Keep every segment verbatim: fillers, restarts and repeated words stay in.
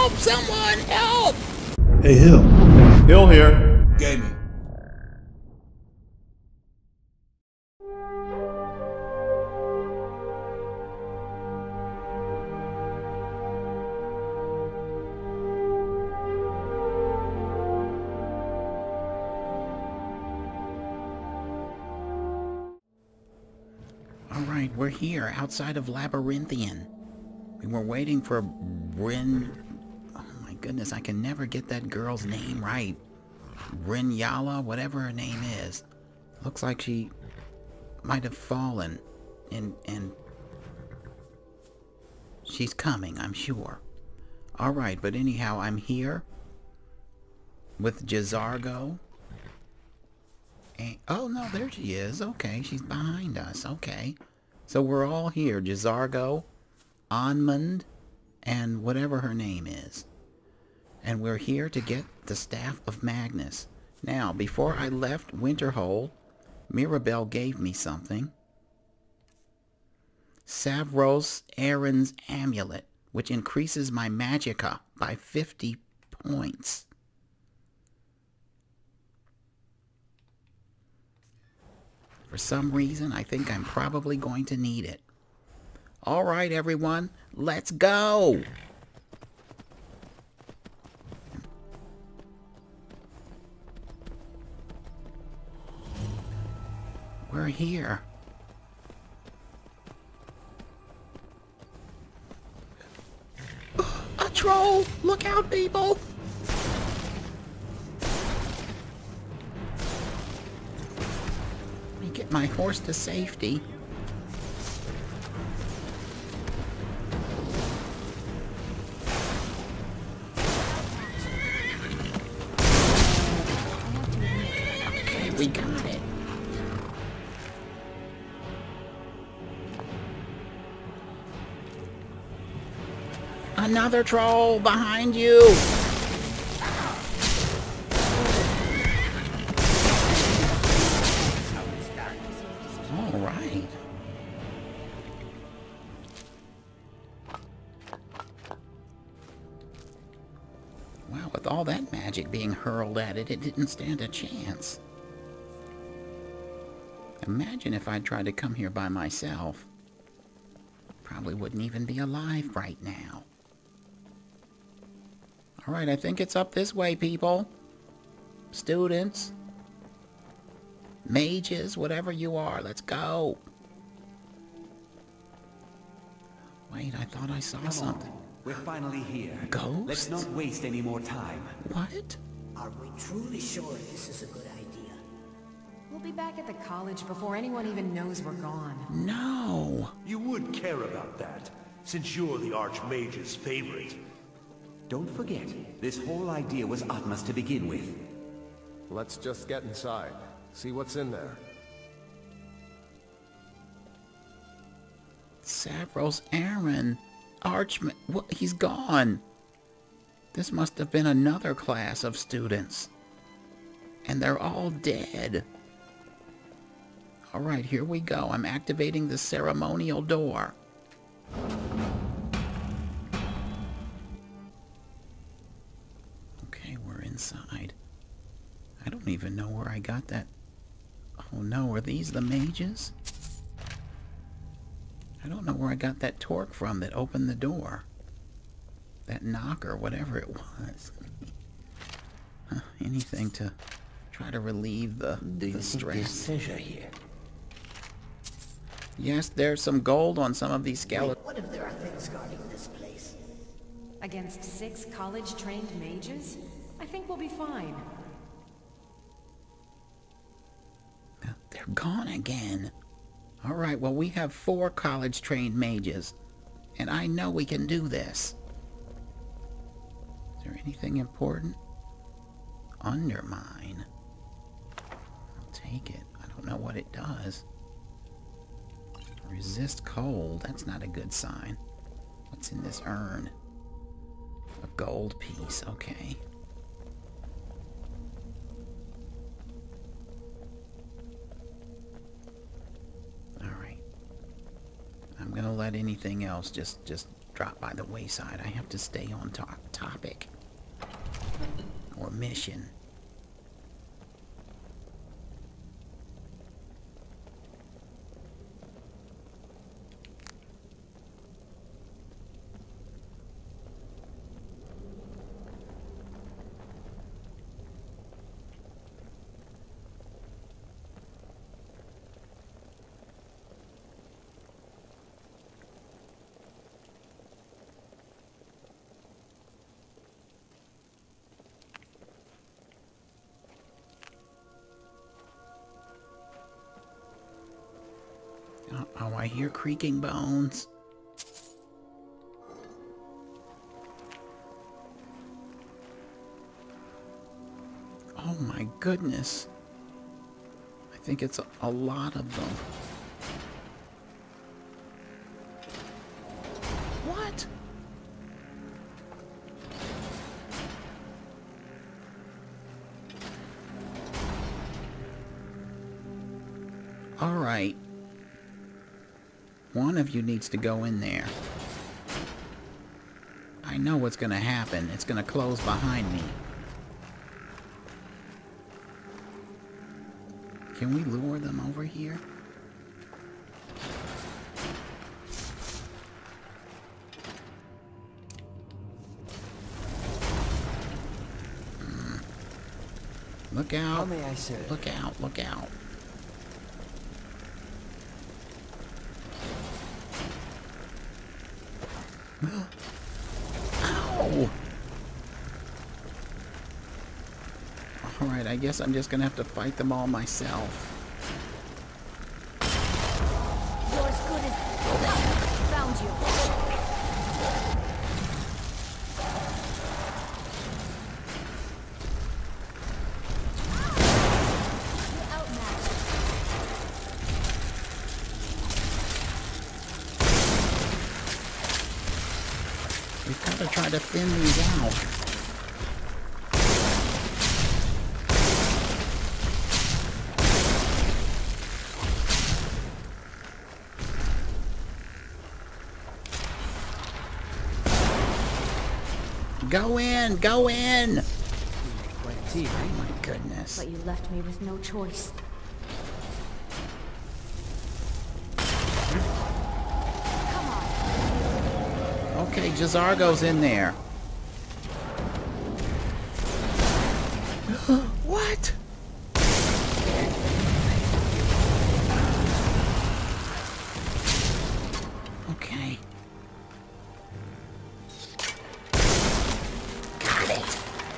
Help! Someone help! Hey, Hill. Hill here. Gaming. Alright, we're here, outside of Labyrinthian. We were waiting for Bryn... Oh my goodness, I can never get that girl's name right. Brynyala, whatever her name is. Looks like she might have fallen. And, and... she's coming, I'm sure. Alright, but anyhow, I'm here with J'zargo. And, oh no, there she is. Okay, she's behind us. Okay. So we're all here. J'zargo, Onmund, and whatever her name is. And we're here to get the Staff of Magnus. Now, before I left Winterhold, Mirabelle gave me something. Savros Aaron's Amulet, which increases my magicka by fifty points. For some reason, I think I'm probably going to need it. All right, everyone, let's go! We're here. A troll! Look out, people! Let me get my horse to safety. Okay, we got it. Another troll behind you! All right. Wow, with all that magic being hurled at it, it didn't stand a chance. Imagine if I'd tried to come here by myself. Probably wouldn't even be alive right now. Alright, I think it's up this way, people. Students. Mages, whatever you are, let's go. Wait, I thought I saw Come something. on. We're finally here. Ghosts? Let's not waste any more time. What? Are we truly sure this is a good idea? We'll be back at the college before anyone even knows we're gone. No. You would care about that, since you're the Archmage's favorite. Don't forget, this whole idea was Atma's to begin with. Let's just get inside. See what's in there. Savros Aaron. Archman. What? He's gone. This must have been another class of students. And they're all dead. Alright, here we go. I'm activating the ceremonial door. Okay, we're inside. I don't even know where I got that. Oh no, are these the mages? I don't know where I got that torque from that opened the door. That knocker, whatever it was. Huh, anything to try to relieve the, Do you the think stress. there's treasure here? Yes, there's some gold on some of these skeletons. What if there are things guarding this place? Against six college-trained mages? I think we'll be fine. They're gone again. Alright, well we have four college-trained mages. And I know we can do this. Is there anything important? Undermine. I'll take it. I don't know what it does. Resist cold. That's not a good sign. What's in this urn? A gold piece. Okay. Alright. I'm gonna let anything else just, just drop by the wayside. I have to stay on top topic. Or mission. Oh, I hear creaking bones. Oh my goodness. I think it's a, a lot of them. What? All right. One of you needs to go in there. I know what's going to happen. It's going to close behind me. Can we lure them over here? Mm. Look out. How may I serve? Look out, look out. Ow! Alright, I guess I'm just gonna have to fight them all myself. You're as good as... Found you. You're outmatched. We've got to try to thin these out. Go in! Go in! Quite a team, Oh eh? my goodness. But you left me with no choice. Come on. Okay, J'zargo's in there. What? Okay. Got it.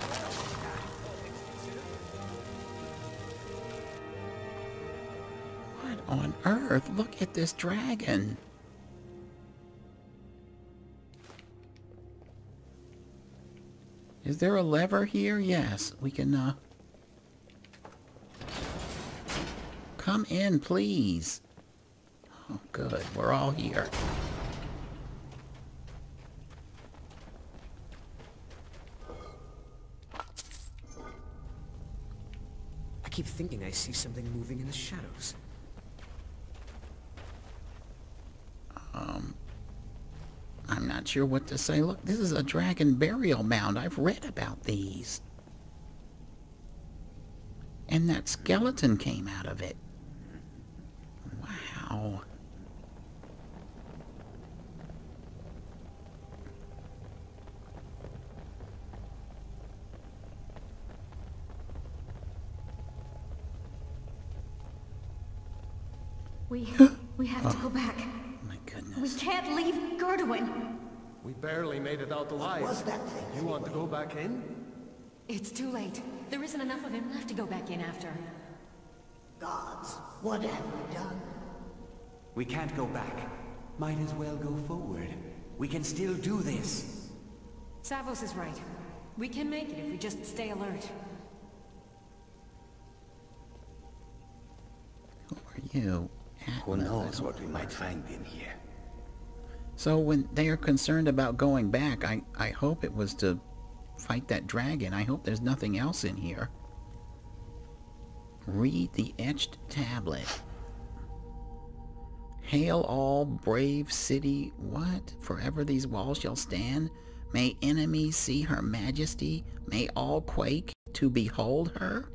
What on earth? Look at this dragon. Is there a lever here? Yes, we can, uh... come in, please. Oh, good. We're all here. I keep thinking I see something moving in the shadows. Um... I'm not sure what to say. Look, this is a dragon burial mound. I've read about these. And that skeleton came out of it. Wow. We... we have to go back. My We goodness. can't leave Gerduin. We barely made it out alive. Was that thing? You want to go back in? It's too late. There isn't enough of him left to go back in after. Gods, what have we done? We can't go back. Might as well go forward. We can still do this. Savos is right. We can make it if we just stay alert. Who are you? Who knows what we might find in here? So when they are concerned about going back, I, I hope it was to fight that dragon. I hope there's nothing else in here. Read the etched tablet. Hail all brave city. What? Forever these walls shall stand. May enemies see her majesty. May all quake to behold her.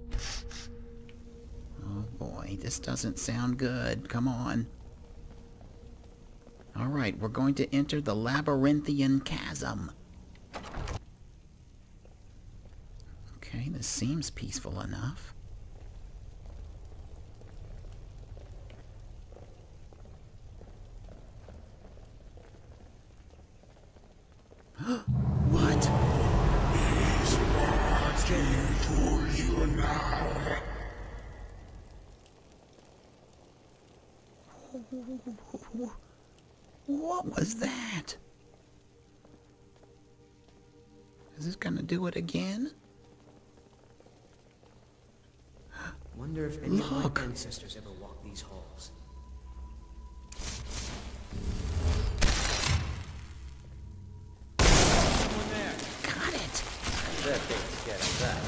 Oh boy, this doesn't sound good. Come on. Alright, we're going to enter the Labyrinthian Chasm. Okay, this seems peaceful enough. What? What was that? Is this gonna do it again? Wonder if any Look. of my ancestors ever walked these halls. Got it! That thing's getting that.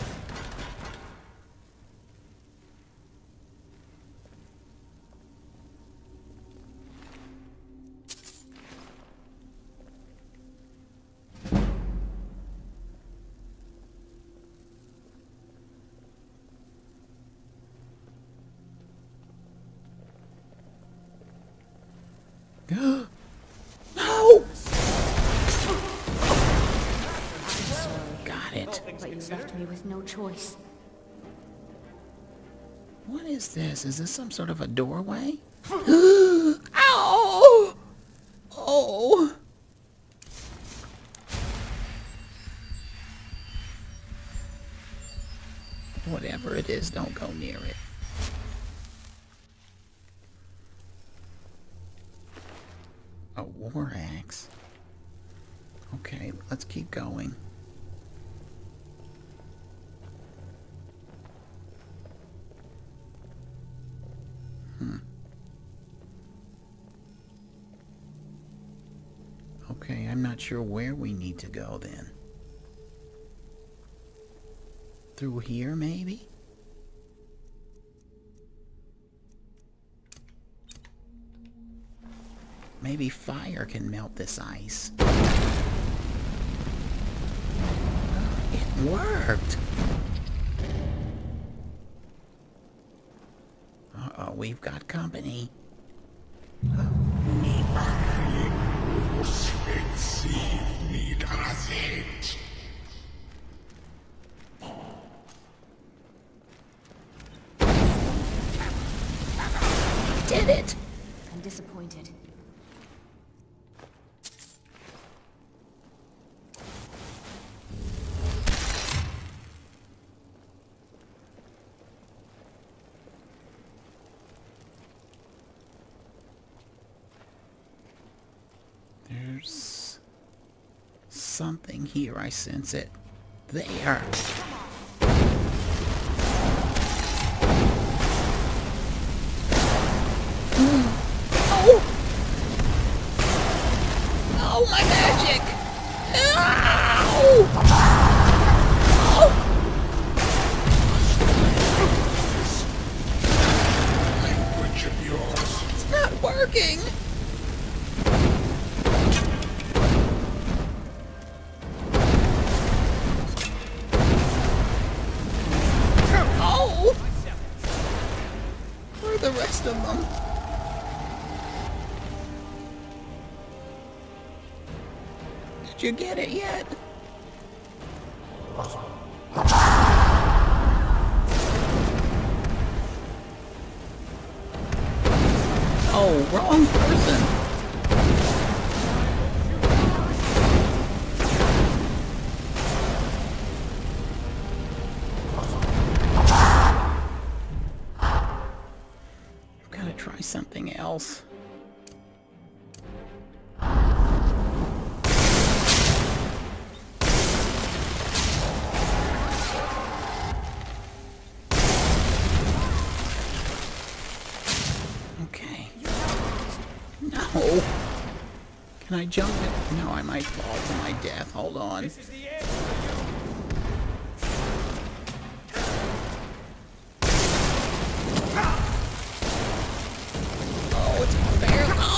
No! Got it. But you left me with no choice. What is this? Is this some sort of a doorway? Ow! Oh! Whatever it is, don't go near it. A war axe. Okay, let's keep going. Hmm. Okay, I'm not sure where we need to go then. Through here, maybe? Maybe fire can melt this ice. It worked! Uh-oh, we've got company. Did it! I'm disappointed. There's something here. I sense it. There. Oh! Oh, my magic! Ow! Oh! It's not working! Oh! Where are the rest of them? Did you get it yet? Oh, wrong person. I've got to try something else. Okay. No. Can I jump it? No, I might fall to my death. Hold on. Oh, it's barely.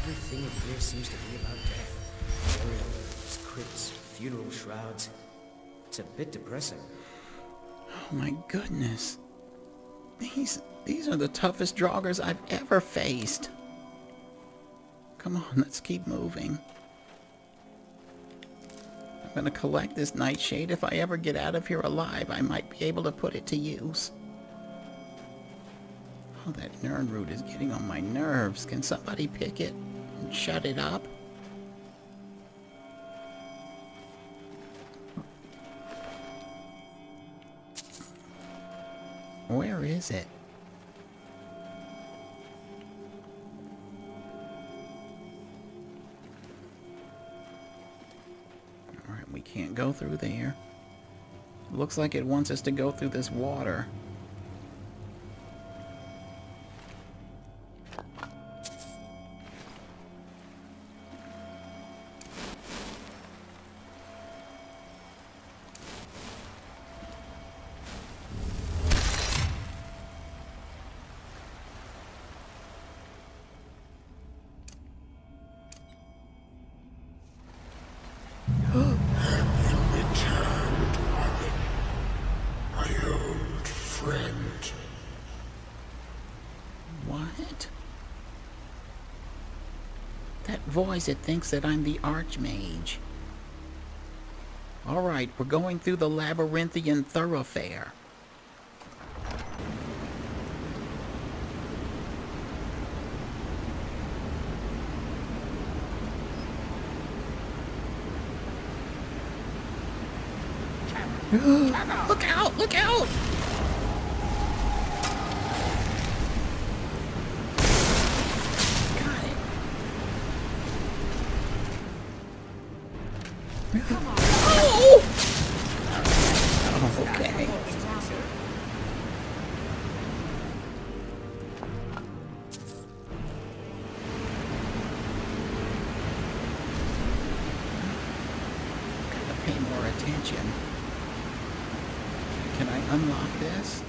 Everything in here seems to be about death. Burials, crypts, funeral shrouds. It's a bit depressing. Oh my goodness. These, these are the toughest Draugrs I've ever faced. Come on, let's keep moving. I'm gonna collect this nightshade. If I ever get out of here alive, I might be able to put it to use. Oh, that Nirnroot is getting on my nerves. Can somebody pick it and shut it up? Where is it? Alright, we can't go through there. Looks like it wants us to go through this water. Voice, it thinks that I'm the Archmage. Alright, we're going through the labyrinthian thoroughfare. Look out! Look out! Oh! Oh, okay. Gotta pay more attention. Can I unlock this?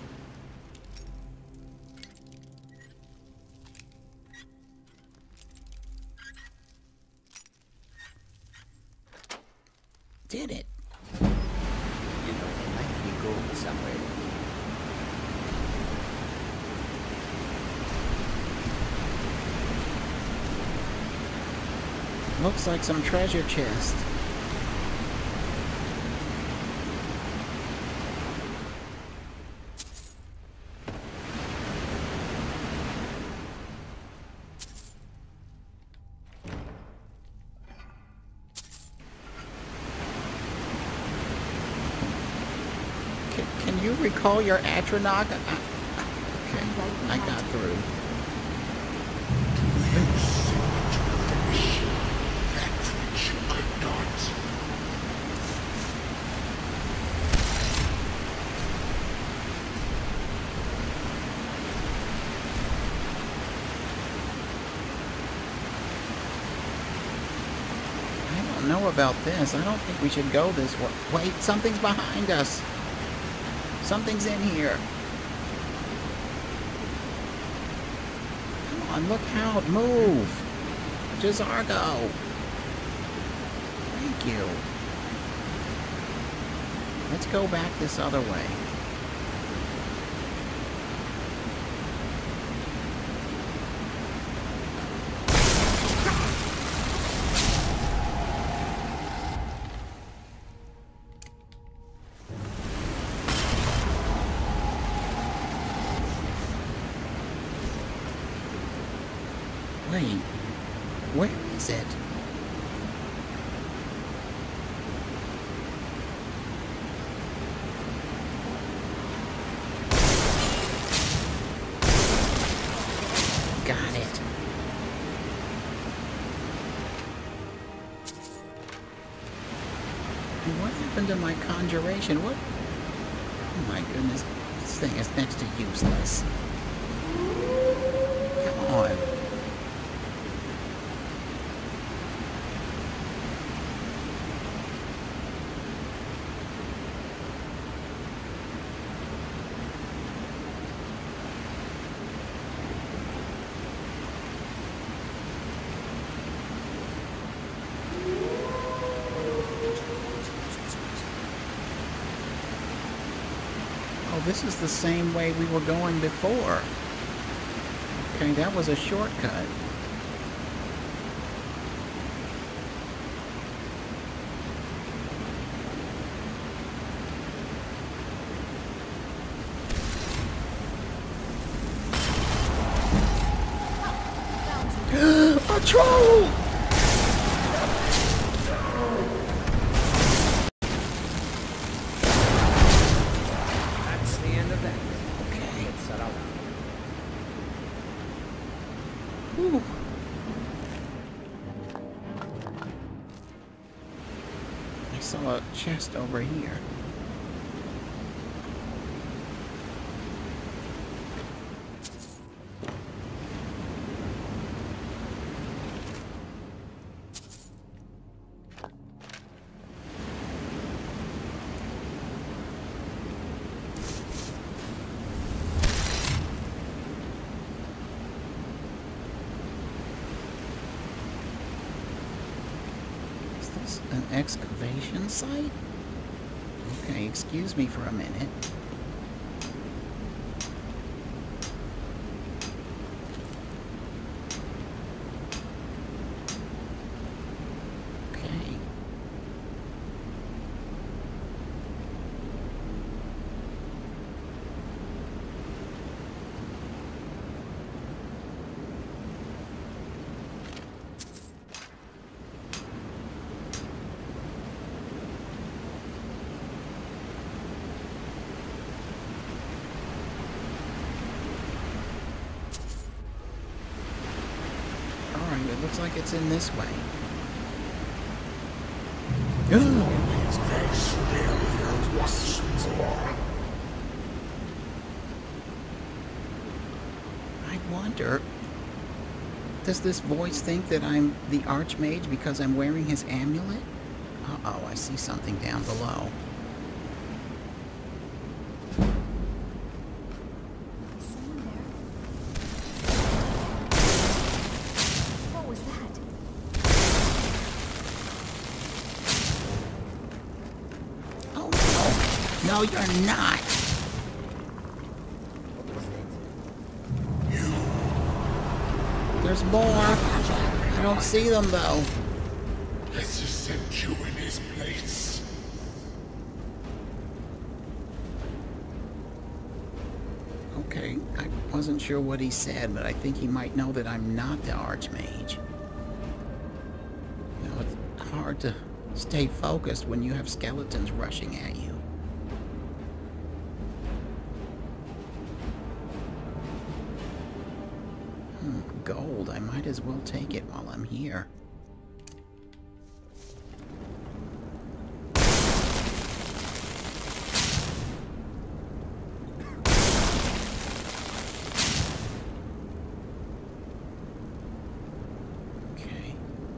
Did it? You know, there might be gold somewhere. Looks like some treasure chest. Can you recall your Atronach? Uh, okay, I got through. I don't know about this. I don't think we should go this way. Wait, something's behind us. Something's in here. Come on, look out. Move. J'zargo. Thank you. Let's go back this other way. Wait, where is it? Got it. What happened to my conjuration? What? Oh my goodness, this thing is next to useless. Come on. this is the same way we were going before. Okay, that was a shortcut. A troll! That's the end of that. Okay. Let's set out. Whew. I saw a chest over here. An excavation site? Okay, excuse me for a minute. Okay. Alright, it looks like it's in this way. I wonder, does this voice think that I'm the Archmage because I'm wearing his amulet? Uh-oh, I see something down below. Someone there. What was that? Oh no! No, you're not! There's more! I don't see them though. Let's just set you in his place. Okay, I wasn't sure what he said, but I think he might know that I'm not the Archmage. You know, it's hard to stay focused when you have skeletons rushing at you. Hmm, gold. I might as well take it while I'm here. Okay.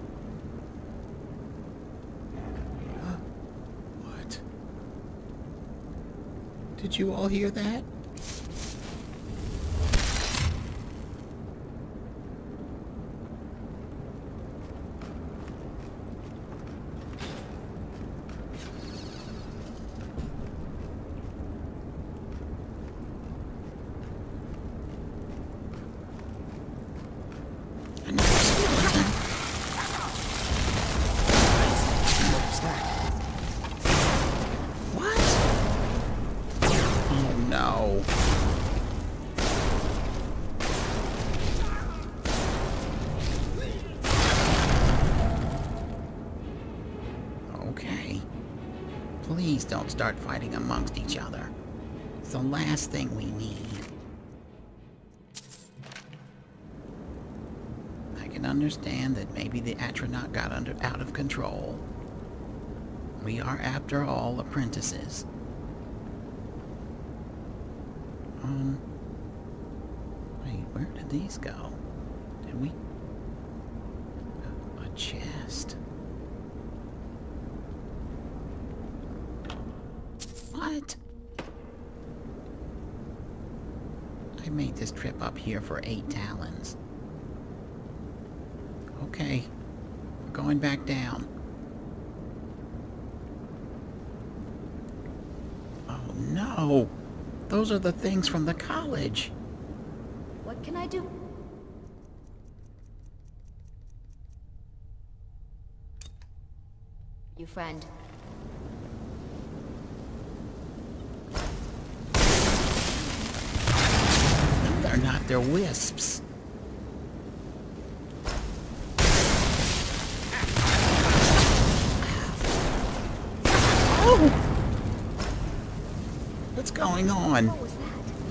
Huh? What? Did you all hear that? Another skeleton. What? Oh no. Okay. Please don't start fighting amongst each other. It's the last thing we need. I can understand that maybe the Atronach got under out of control. We are, after all, apprentices. Um... Wait, where did these go? Did we... A chest. What? I made this trip up here for eight talons. Okay, we're going back down. Oh no! Those are the things from the college. What can I do? You friend. They're not, they're wisps. Oh! What's going on? What was that?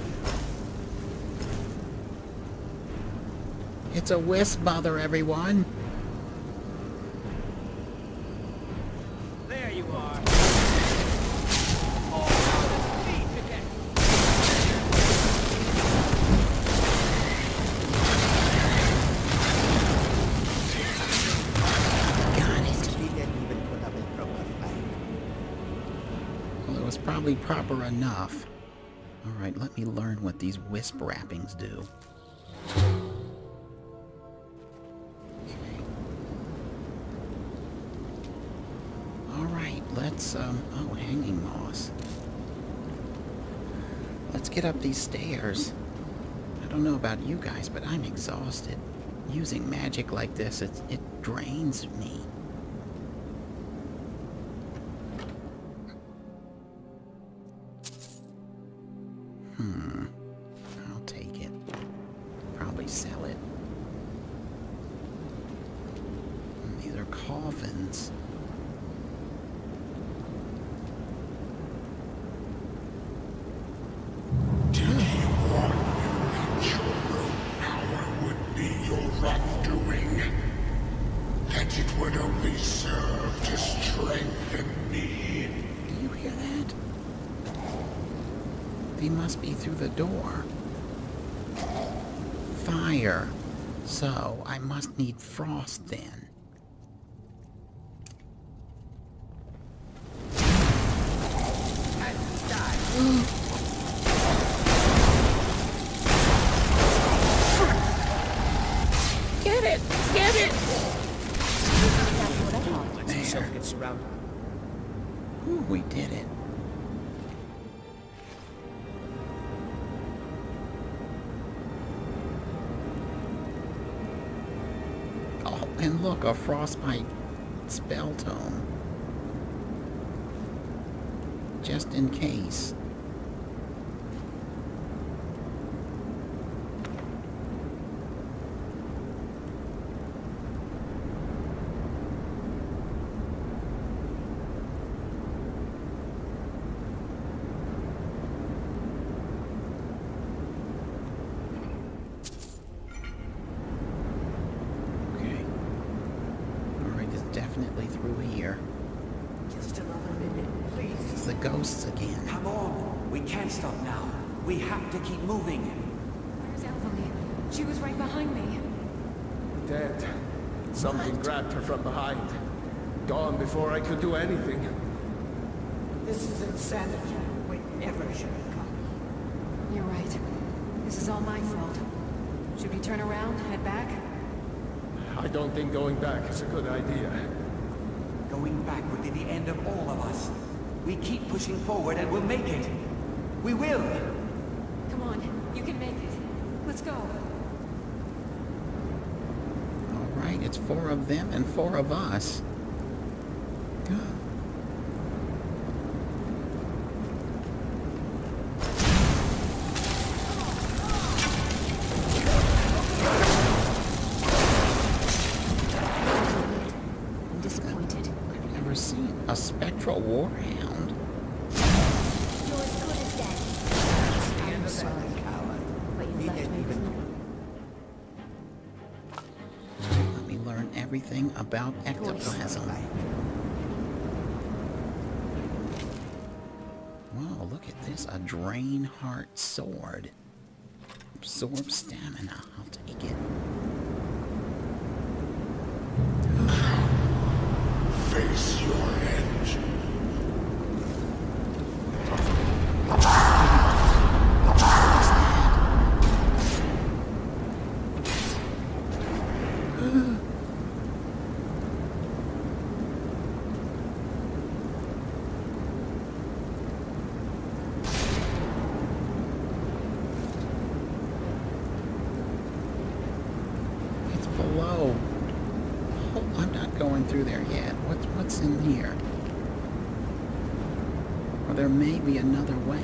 It's a wisp mother, everyone. There you are. Well, it was probably proper enough. Alright, let me learn what these wisp wrappings do. Alright, let's, um, oh, hanging moss. Let's get up these stairs. I don't know about you guys, but I'm exhausted. Using magic like this, it, it drains me. Hmm. I'll take it. Probably sell it. And these are coffins. Did he warn you that your root power would be your wrongdoing? That it would only serve to strengthen me? Do you hear that? They must be through the door. Fire. So, I must need frost then. Get it! Get it! Let's yourself get surrounded. Ooh, we did it. Oh, and look, a frostbite spell tome. Just in case. Definitely through here. Just another minute, please. It's the ghosts again. Come on! We can't stop now. We have to keep moving. Where's Elvalie? She was right behind me. Dead. Something grabbed her from behind. Gone before I could do anything. This is insanity. We never should have come. You're right. This is all my fault. Should we turn around, head back? I don't think going back is a good idea. Going back would be the end of all of us. We keep pushing forward and we'll make it. We will! Come on, you can make it. Let's go. Alright, it's four of them and four of us. I'm disappointed. I've never seen a spectral warhound. You're as good as dead. I'm sorry, but you left me with no... Let me learn everything about ectoplasm. Whoa, look at this. A Drain Heart Sword. Absorb stamina. I'll take it. Face your end. going through there yet. What's, what's in here? Or there may be another way.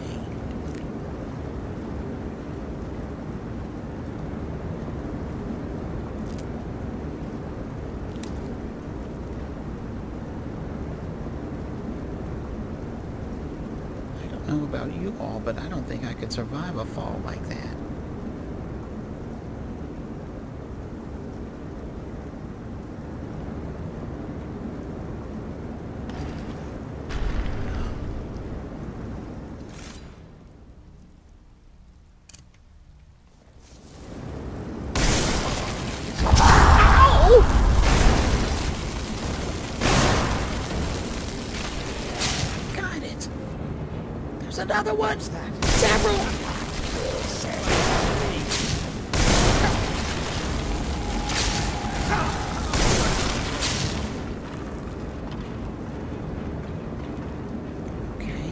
I don't know about you all, but I don't think I could survive a fall like that. Another one. Several. Okay.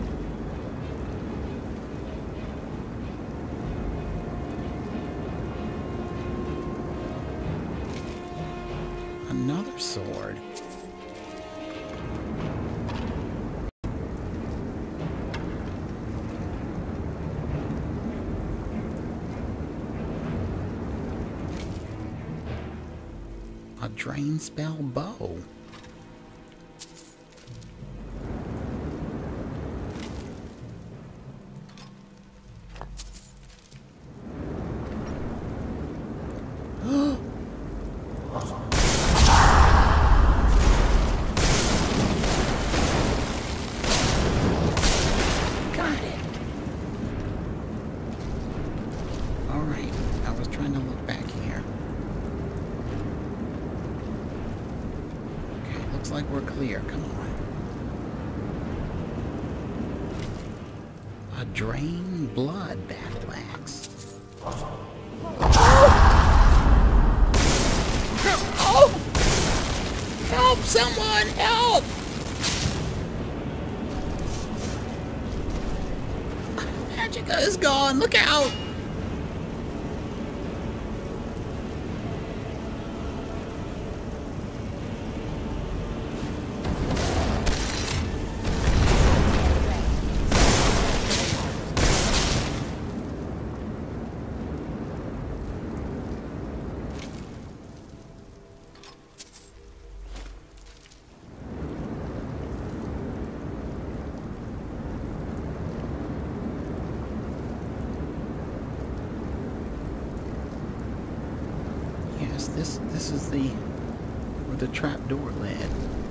Another sword. A drain spell bow. Got it. All right, I was trying to look back here. Looks like we're clear. Come on. A drain blood battle axe. Oh! Oh! Help! Someone! Help! Magica is gone. Look out! Yes, this this is the where the trap door led.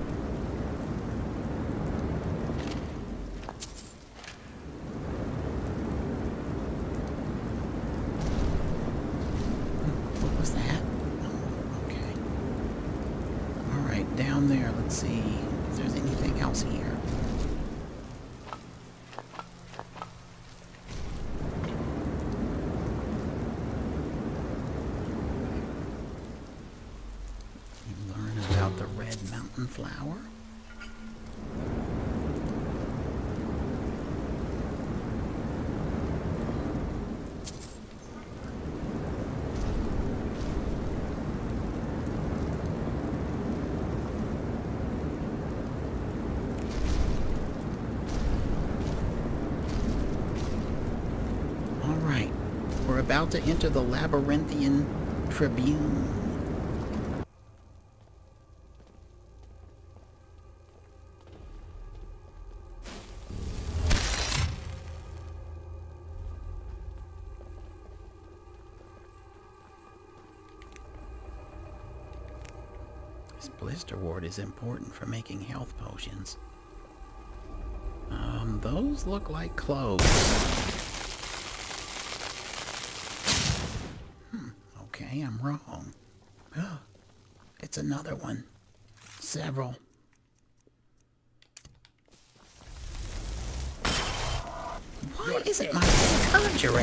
What was that? Oh, okay. All right, down there. Let's see if there's anything else here. Flower. All right, we're about to enter the Labyrinthian Tribune. Blister ward is important for making health potions. Um, those look like cloves. Hmm, okay, I'm wrong. It's another one. Several. Why isn't my conjuring?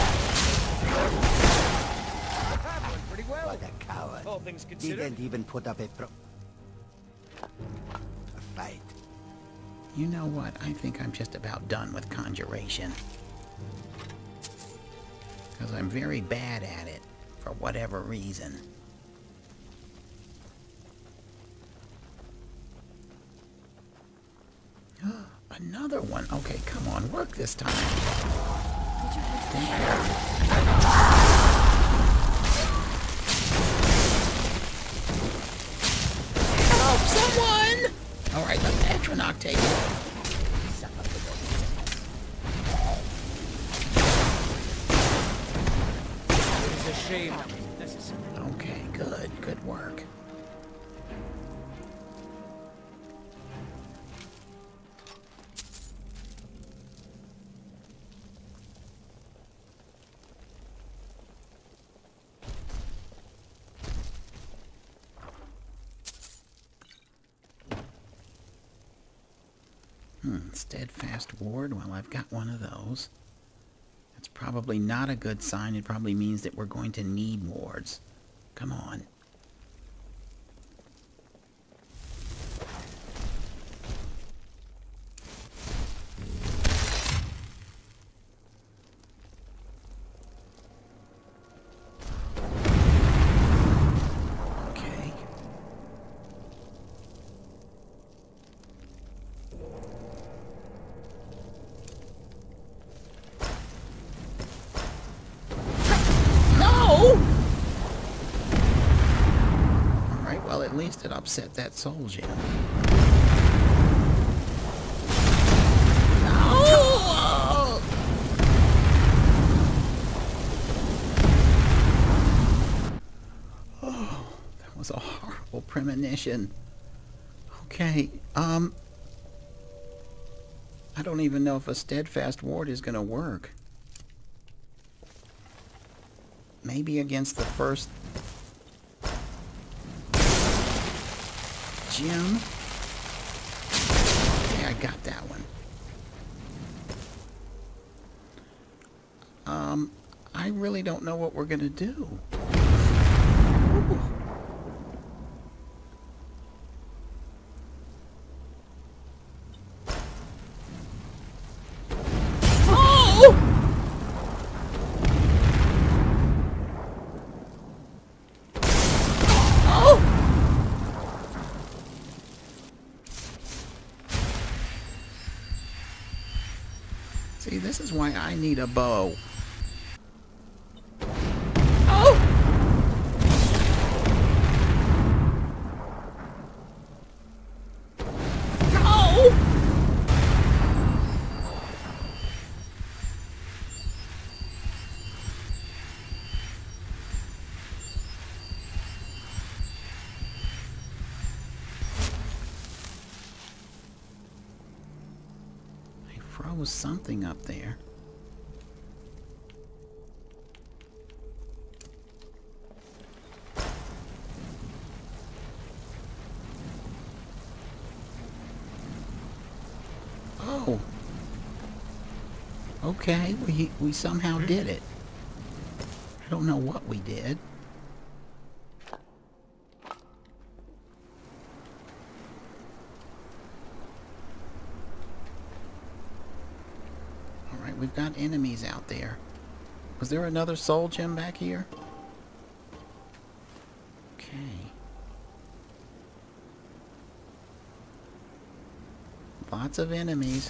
Pretty well. What a coward. All things considered. Didn't even put up a pro... a fight. You know what? I think I'm just about done with conjuration. Because I'm very bad at it, for whatever reason. another one. Okay, come on, work this time. There. Help someone! Alright, let Atronach take it. It is a shame that was necessary. Okay, good. Good work. Hmm, steadfast ward. Well, I've got one of those. That's probably not a good sign. It probably means that we're going to need wards. Come on. Okay. Well, at least it upset that soul gem. No! Oh, that was a horrible premonition. Okay, um... I don't even know if a steadfast ward is gonna work. Maybe against the first... gem. Yeah, I got that one. Um, I really don't know what we're gonna do. Ooh. Oh! See, this is why I need a bow. Oh! Oh! Froze something up there. Oh. Okay, we we somehow did it. I don't know what we did. We've got enemies out there. Was there another soul gem back here? Okay. Lots of enemies.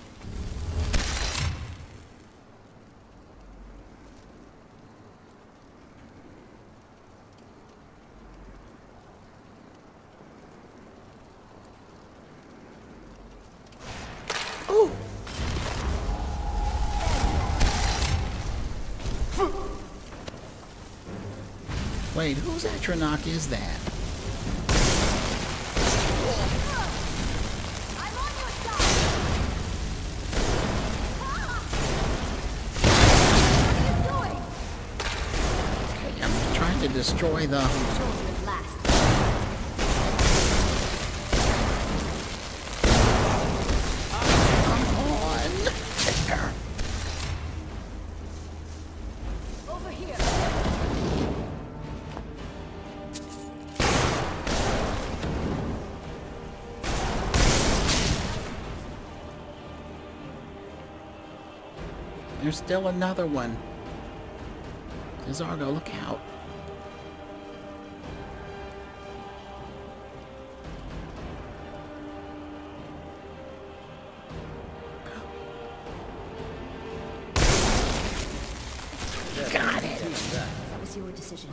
Oh! Wait, whose Atronach is that? I'm on your side. What are you doing? Okay, I'm trying to destroy the... Children last. Come on! There. Over here. There's still another one. J'zargo, look out. decision.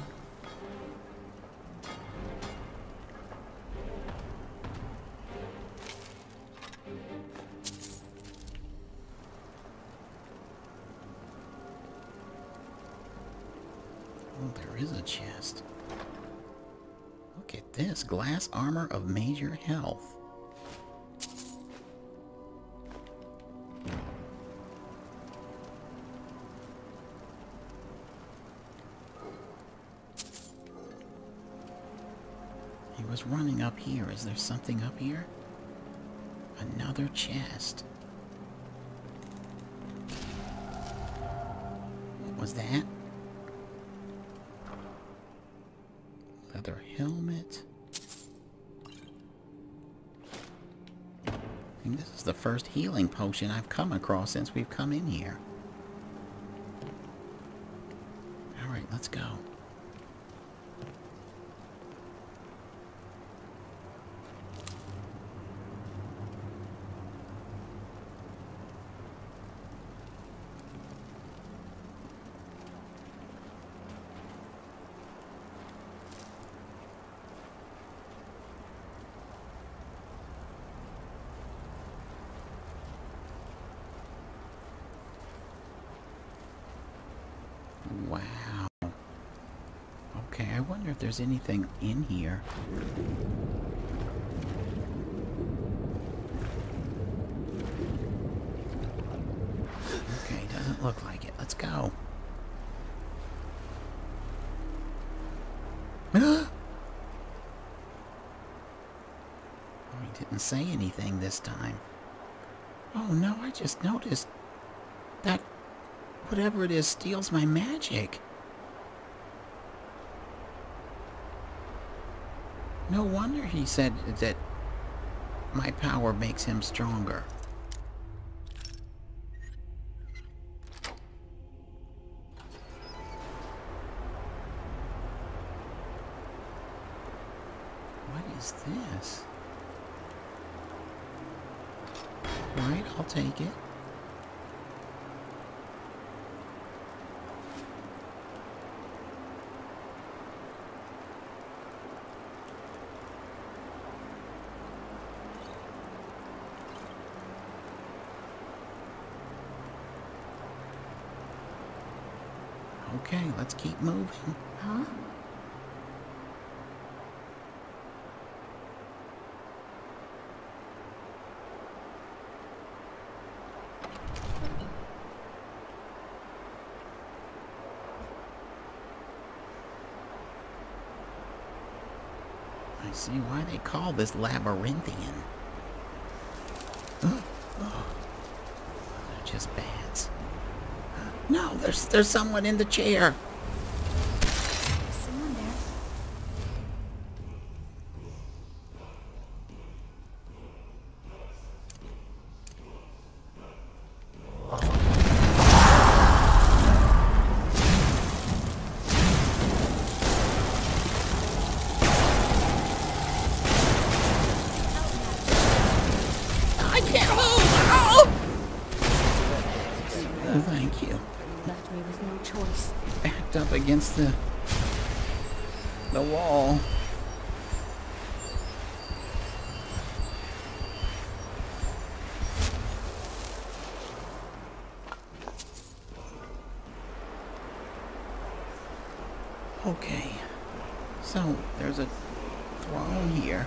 Oh, there is a chest. Look at this. Glass armor of major health. He was running up here. Is there something up here? Another chest. What was that? Leather helmet. I think this is the first healing potion I've come across since we've come in here. Alright, let's go. Wow. Okay, I wonder if there's anything in here. Okay, doesn't look like it. Let's go. Oh, he didn't say anything this time. Oh no, I just noticed that whatever it is steals my magic. No wonder he said that my power makes him stronger. What is this? Right, I'll take it. Okay, let's keep moving. Huh? I see why they call this labyrinthian. Oh, oh. They're just bats. No, there's there's someone in the chair. Someone there. I can't move. Oh! Oh, thank you. Left me with no choice. Backed up against the the wall. Okay, so there's a throne here.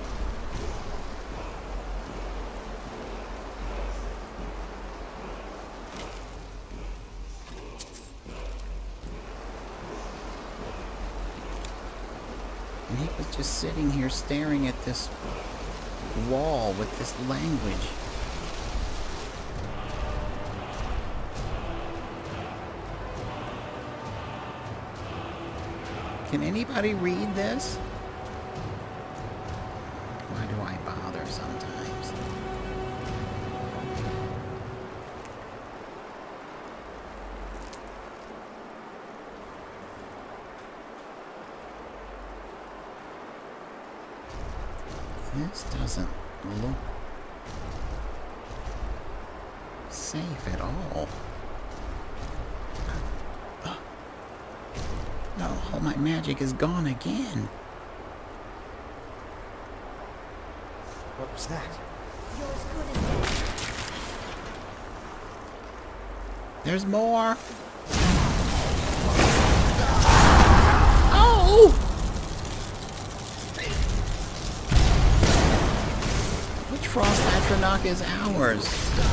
And he was just sitting here staring at this wall with this language. Can anybody read this? Why do I bother sometimes? This doesn't look safe at all. No, all my magic is gone again. What was that? You're as good as dead. There's more. Oh! Which Frost Atronach is ours?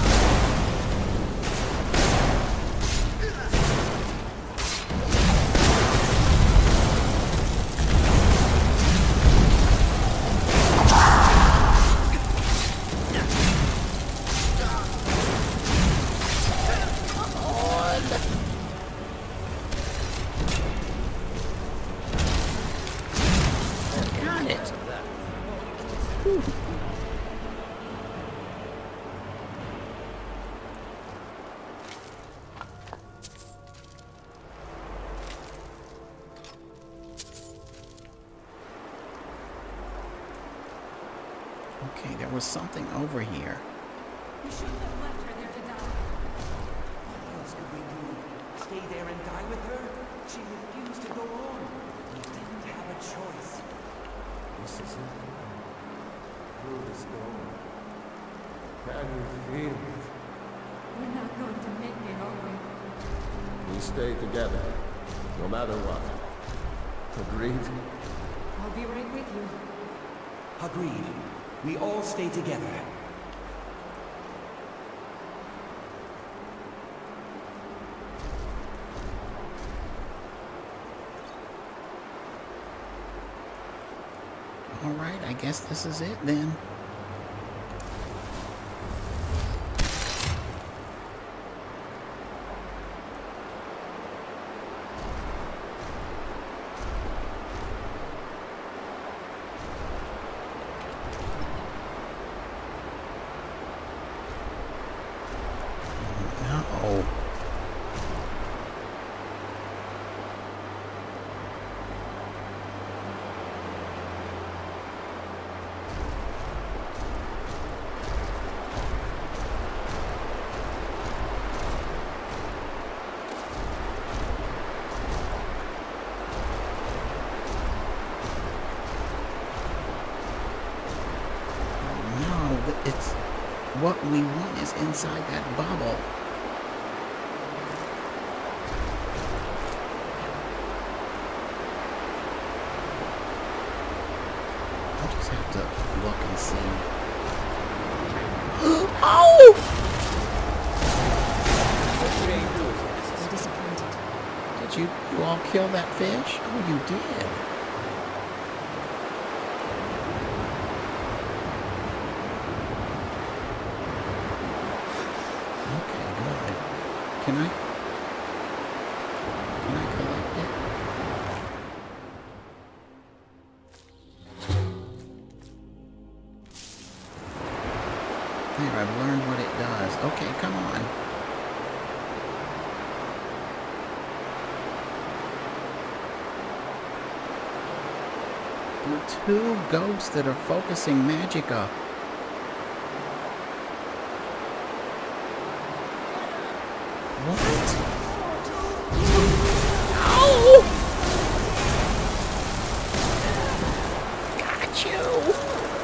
Okay, there was something over here. We shouldn't have left her there to die. What else could we do? Stay there and die with her? She refused to go on. We didn't have a choice. This is it. Through the storm. Can you feel it? We're not going to make it, are we? We stay together, no matter what. Agreed? I'll be right with you. Agreed. We all stay together. All right, I guess this is it then. Uh-oh. No, it's what we want is inside that bubble. I just have to look and see. Oh! I'm disappointed. Did you, you all kill that fish? Oh, you did. Okay, good. Can I? Can I collect it? There, I've learned what it does. Okay, come on. There are two ghosts that are focusing magicka. What? Ow! Got you!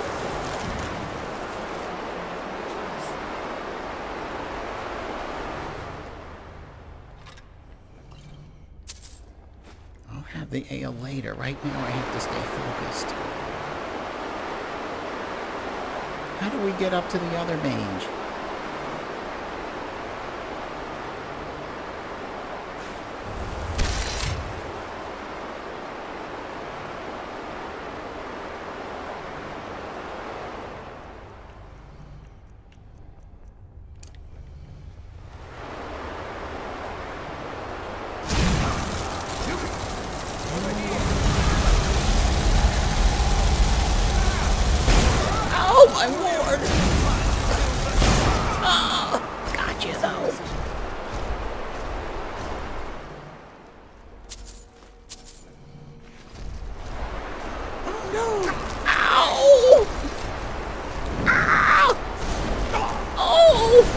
I'll have the ale later. Right now I have to stay focused. How do we get up to the other mage? Oh, my lord! Oh, got you, though. Oh, no! Ow! Ow! Oh!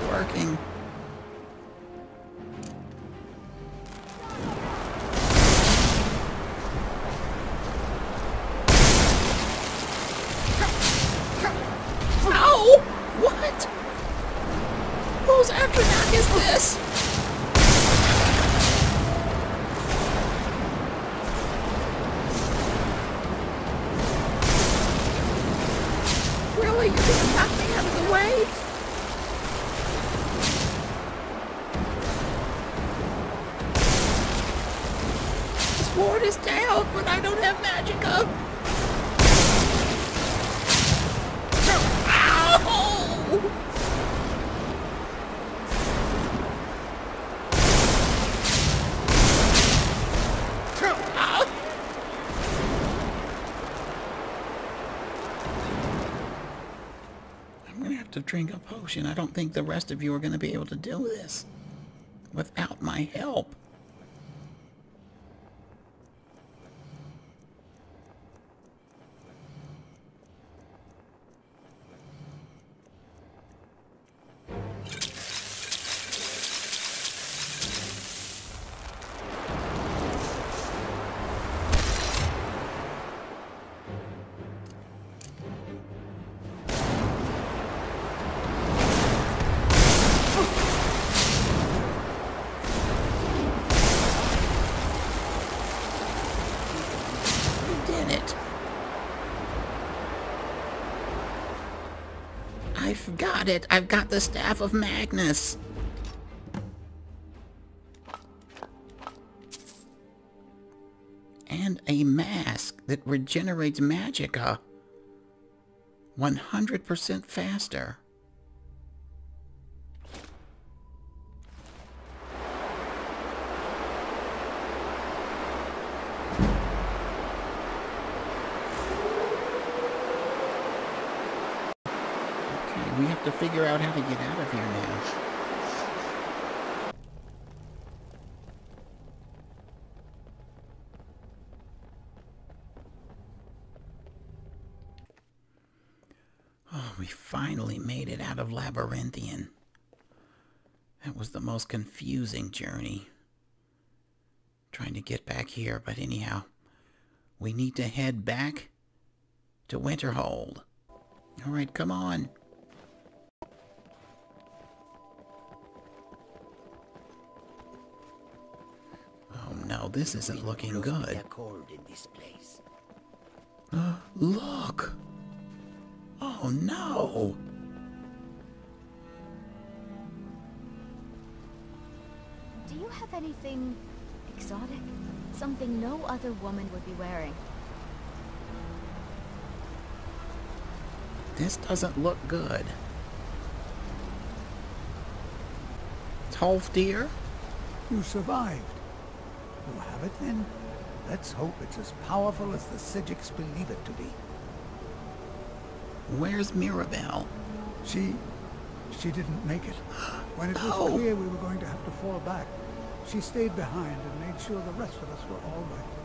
working. Ow! What? Whose aftermath is this? Really? You're gonna knock me out of the way? The sword is down, but I don't have magicka. Ow! To drink a potion. I don't think the rest of you are going to be able to do this without my help. I've got it. I've got the Staff of Magnus. And a mask that regenerates magicka one hundred percent faster. We have to figure out how to get out of here now. Oh, we finally made it out of Labyrinthian. That was the most confusing journey. Trying to get back here, but anyhow, we need to head back to Winterhold. All right, come on. No, this isn't looking good. Uh, look! Oh no! Do you have anything exotic? Something no other woman would be wearing? This doesn't look good. Tolfdir? You survived. You have it then? Let's hope it's as powerful as the Psijics believe it to be. Where's Mirabelle? She... she didn't make it. When it was No. clear we were going to have to fall back, she stayed behind and made sure the rest of us were all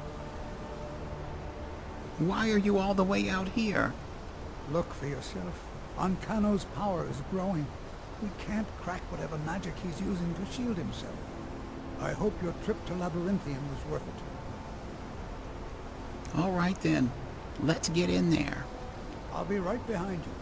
right. Why are you all the way out here? Look for yourself. Ancano's power is growing. We can't crack whatever magic he's using to shield himself. I hope your trip to Labyrinthian was worth it. All right then, let's get in there. I'll be right behind you.